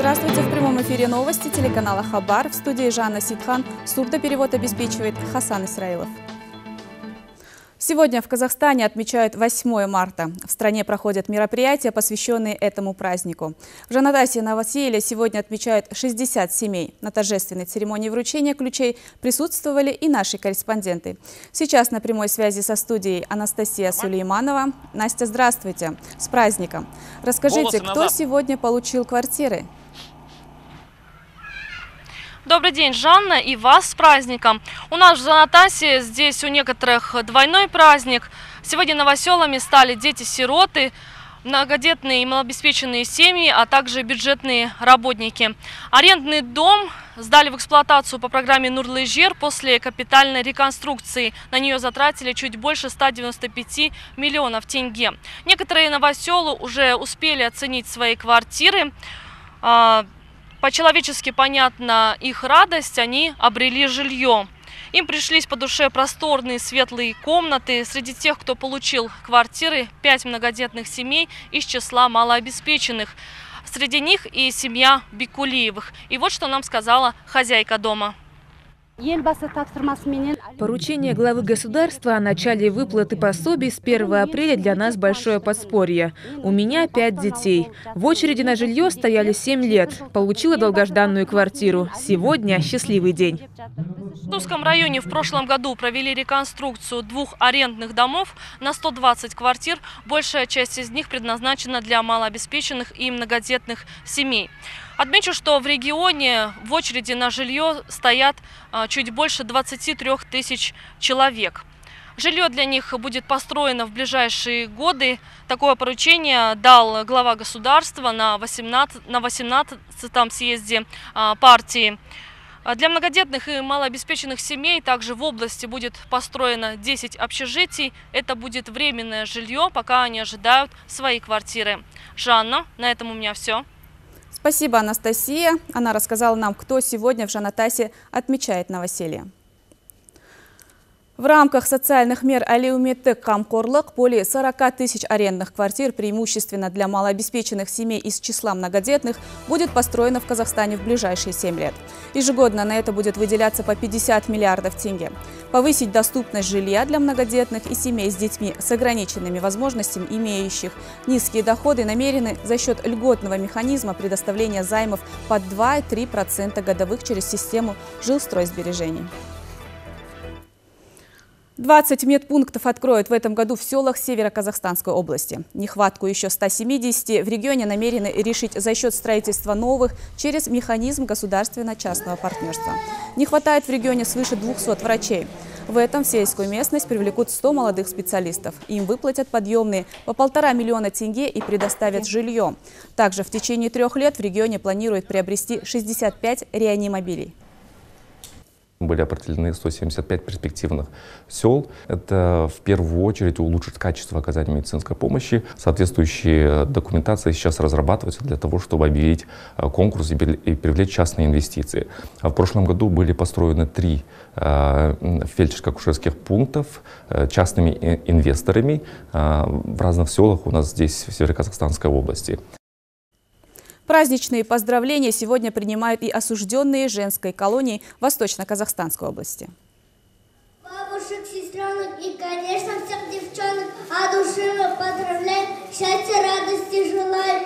Здравствуйте! В прямом эфире новости телеканала Хабар. В студии Жанна Сидхан. Сурдоперевод обеспечивает Хасан Исраилов. Сегодня в Казахстане отмечают 8 марта. В стране проходят мероприятия, посвященные этому празднику. В Жанатасе Новоселье сегодня отмечают 60 семей. На торжественной церемонии вручения ключей присутствовали и наши корреспонденты. Сейчас на прямой связи со студией Анастасия Сулейманова. Настя, здравствуйте! С праздником! Расскажите, кто сегодня получил квартиры? Добрый день, Жанна, и вас с праздником. У нас в Жанатасе здесь у некоторых двойной праздник. Сегодня новоселами стали дети-сироты, многодетные и малообеспеченные семьи, а также бюджетные работники. Арендный дом сдали в эксплуатацию по программе Нурлы-Жер после капитальной реконструкции. На нее затратили чуть больше 195 миллионов тенге. Некоторые новоселы уже успели оценить свои квартиры. По-человечески понятна их радость, они обрели жилье. Им пришлись по душе просторные светлые комнаты. Среди тех, кто получил квартиры, 5 многодетных семей из числа малообеспеченных. Среди них и семья Бикулиевых. И вот что нам сказала хозяйка дома. Поручение главы государства о начале выплаты пособий с 1 апреля для нас большое подспорье. У меня 5 детей. В очереди на жилье стояли 7 лет. Получила долгожданную квартиру. Сегодня счастливый день. В Туском районе в прошлом году провели реконструкцию 2 арендных домов на 120 квартир. Большая часть из них предназначена для малообеспеченных и многодетных семей. Отмечу, что в регионе в очереди на жилье стоят чуть больше 23 тысяч человек. Жилье для них будет построено в ближайшие годы. Такое поручение дал глава государства на 18-м съезде партии. Для многодетных и малообеспеченных семей также в области будет построено 10 общежитий. Это будет временное жилье, пока они ожидают свои квартиры. Жанна, на этом у меня все. Спасибо, Анастасия. Она рассказала нам, кто сегодня в Жанатасе отмечает новоселье. В рамках социальных мер Алиуметек Камкорлык более 40 тысяч арендных квартир, преимущественно для малообеспеченных семей из числа многодетных, будет построено в Казахстане в ближайшие 7 лет. Ежегодно на это будет выделяться по 50 миллиардов тенге. Повысить доступность жилья для многодетных и семей с детьми с ограниченными возможностями, имеющих низкие доходы, намерены за счет льготного механизма предоставления займов под 2,3% годовых через систему жилстройсбережений. 20 медпунктов откроют в этом году в селах Северо-Казахстанской области. Нехватку еще 170 в регионе намерены решить за счет строительства новых через механизм государственно-частного партнерства. Не хватает в регионе свыше 200 врачей. В этом в сельскую местность привлекут 100 молодых специалистов. Им выплатят подъемные по 1,5 миллиона тенге и предоставят жилье. Также в течение 3 лет в регионе планируют приобрести 65 реанимобилей. Были определены 175 перспективных сел. Это в первую очередь улучшит качество оказания медицинской помощи. Соответствующие документации сейчас разрабатываются для того, чтобы объявить конкурс и привлечь частные инвестиции. В прошлом году были построены 3 фельдшерско-акушерских пунктов частными инвесторами в разных селах у нас здесь, в Северо-Казахстанской области. Праздничные поздравления сегодня принимают и осужденные женской колонии Восточно-Казахстанской области. Бабушек, сестренок и, конечно, всех девчонок от души поздравляем, счастья, радости желаем.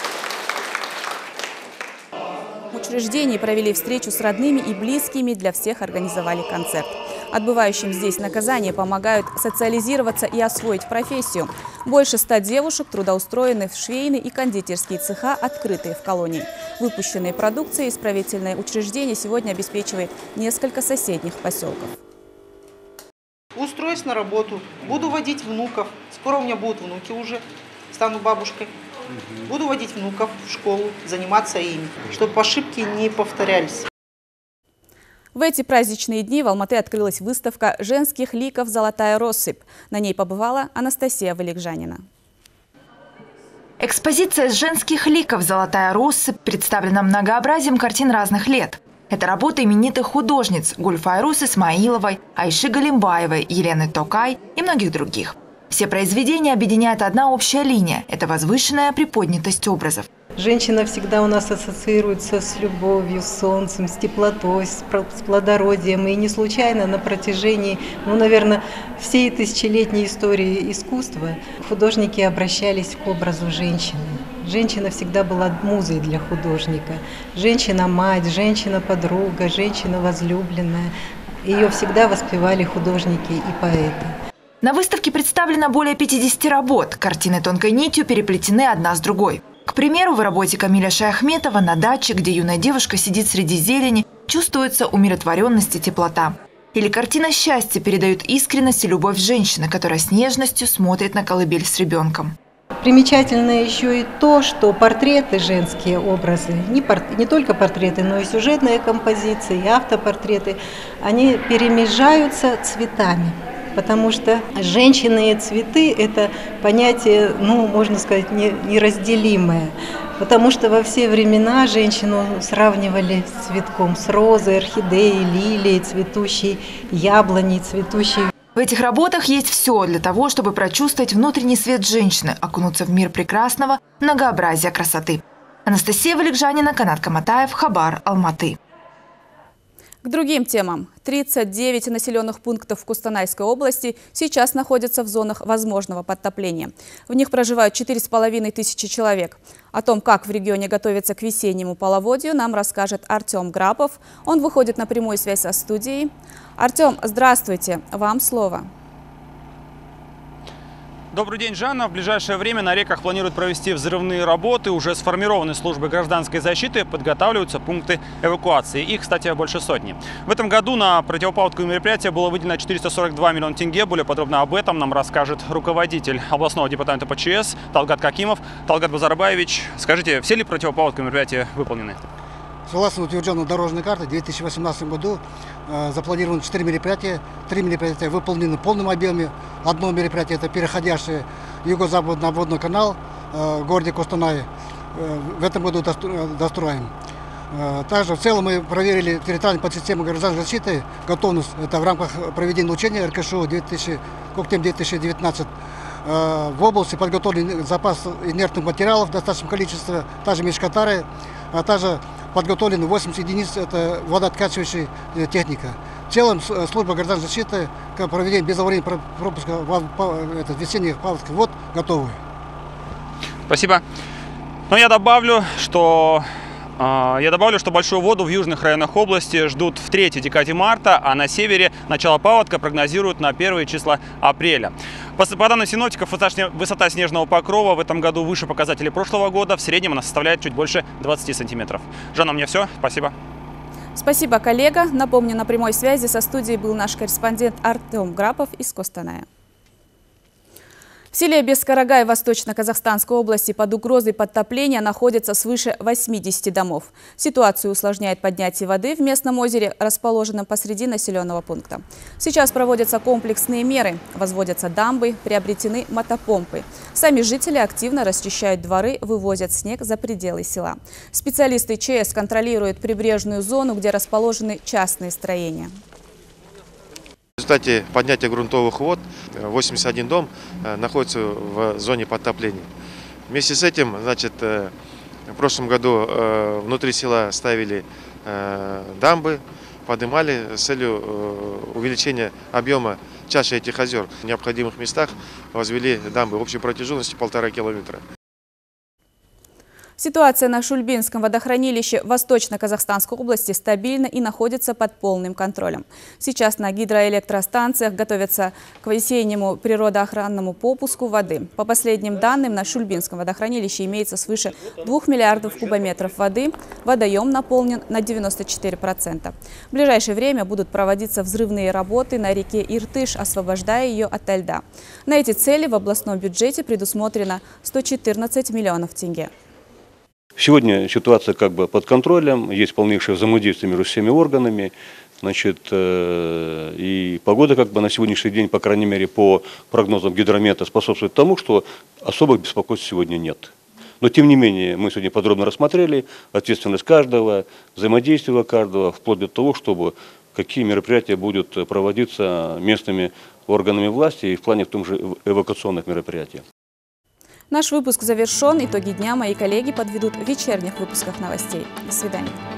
В учреждении провели встречу с родными и близкими, для всех организовали концерт. Отбывающим здесь наказание помогают социализироваться и освоить профессию. Больше 100 девушек трудоустроены в швейные и кондитерские цеха, открытые в колонии. Выпущенные продукции исправительное учреждение сегодня обеспечивает несколько соседних поселков. Устроюсь на работу, буду водить внуков. Скоро у меня будут внуки уже, стану бабушкой. Буду водить внуков в школу, заниматься ими, чтобы ошибки не повторялись. В эти праздничные дни в Алматы открылась выставка женских ликов «Золотая россыпь». На ней побывала Анастасия Валикжанина. Экспозиция женских ликов «Золотая россыпь» представлена многообразием картин разных лет. Это работа именитых художниц Гульфайрус Исмаиловой, Айши Галимбаевой, Елены Токай и многих других. Все произведения объединяет одна общая линия – это возвышенная приподнятость образов. Женщина всегда у нас ассоциируется с любовью, с солнцем, с теплотой, с плодородием. И не случайно на протяжении, наверное, всей тысячелетней истории искусства художники обращались к образу женщины. Женщина всегда была музой для художника. Женщина-мать, женщина-подруга, женщина-возлюбленная. Ее всегда воспевали художники и поэты. На выставке представлено более 50 работ. Картины тонкой нитью переплетены одна с другой. К примеру, в работе Камиля Шаяхметова на даче, где юная девушка сидит среди зелени, чувствуется умиротворенность и теплота. Или картина «Счастье» передает искренность и любовь женщины, которая с нежностью смотрит на колыбель с ребенком. Примечательно еще и то, что портреты, женские образы, не только портреты, но и сюжетные композиции, и автопортреты, они перемежаются цветами. Потому что женщины и цветы – это понятие, можно сказать, неразделимое. Потому что во все времена женщину сравнивали с цветком, с розой, орхидеей, лилией, цветущей яблоней, цветущей. В этих работах есть все для того, чтобы прочувствовать внутренний свет женщины, окунуться в мир прекрасного, многообразия красоты. Анастасия Валикжанина, Канат Каматаев, Хабар, Алматы. К другим темам. 39 населенных пунктов в Кустанайской области сейчас находятся в зонах возможного подтопления. В них проживают 4500 человек. О том, как в регионе готовится к весеннему половодью, нам расскажет Артем Грапов. Он выходит на прямую связь со студией. Артем, здравствуйте. Вам слово. Добрый день, Жанна. В ближайшее время на реках планируют провести взрывные работы. Уже сформированы службы гражданской защиты, подготавливаются пункты эвакуации. Их, кстати, больше сотни. В этом году на противопаводковые мероприятия было выделено 442 миллиона тенге. Более подробно об этом нам расскажет руководитель областного департамента ПЧС Талгат Какимов. Талгат Базарбаевич, скажите, все ли противопаводковые мероприятия выполнены? Согласно утвержденной дорожной карты, в 2018 году запланировано 4 мероприятия. 3 мероприятия выполнены в полном объеме. Одно мероприятие – это переходящий юго-западный водный канал в городе Костанае. В этом году достроим. Также в целом мы проверили территориальную подсистему гражданской защиты, готовность. Это в рамках проведения учения РКШУ Коктем-2019. В области подготовлен запас инертных материалов в достаточном количестве, также мешкатары, а также подготовлено 80 единиц, это водооткачивающая техника. В целом служба гражданской защиты к проведению безаварийного пропуска весенних паводковых вод готовы. Спасибо. Но я добавлю, что большую воду в южных районах области ждут в 3-й декаде марта, а на севере начало паводка прогнозируют на 1 числа апреля. По данным синоптиков, высота снежного покрова в этом году выше показателей прошлого года. В среднем она составляет чуть больше 20 сантиметров. Жанна, у меня все. Спасибо. Спасибо, коллега. Напомню, на прямой связи со студией был наш корреспондент Артем Грапов из Костаная. В селе Бескарагай Восточно-Казахстанской области под угрозой подтопления находится свыше 80 домов. Ситуацию усложняет поднятие воды в местном озере, расположенном посреди населенного пункта. Сейчас проводятся комплексные меры. Возводятся дамбы, приобретены мотопомпы. Сами жители активно расчищают дворы, вывозят снег за пределы села. Специалисты ЧС контролируют прибрежную зону, где расположены частные строения. В результате поднятия грунтовых вод 81 дом находится в зоне подтопления. Вместе с этим, в прошлом году внутри села ставили дамбы, поднимали с целью увеличения объема чаши этих озер. В необходимых местах возвели дамбы общей протяженностью 1,5 километра. Ситуация на Шульбинском водохранилище в Восточно-Казахстанской области стабильна и находится под полным контролем. Сейчас на гидроэлектростанциях готовятся к весеннему природоохранному попуску воды. По последним данным, на Шульбинском водохранилище имеется свыше 2 миллиардов кубометров воды. Водоем наполнен на 94%. В ближайшее время будут проводиться взрывные работы на реке Иртыш, освобождая ее от льда. На эти цели в областном бюджете предусмотрено 114 миллионов тенге. Сегодня ситуация под контролем, есть полнейшее взаимодействие между всеми органами. И погода на сегодняшний день, по крайней мере, по прогнозам гидромета, способствует тому, что особых беспокойств сегодня нет. Но, тем не менее, мы сегодня подробно рассмотрели ответственность каждого, взаимодействие каждого, вплоть до того, чтобы какие мероприятия будут проводиться местными органами власти и в плане в том же эвакуационных мероприятий. Наш выпуск завершен. Итоги дня мои коллеги подведут в вечерних выпусках новостей. До свидания.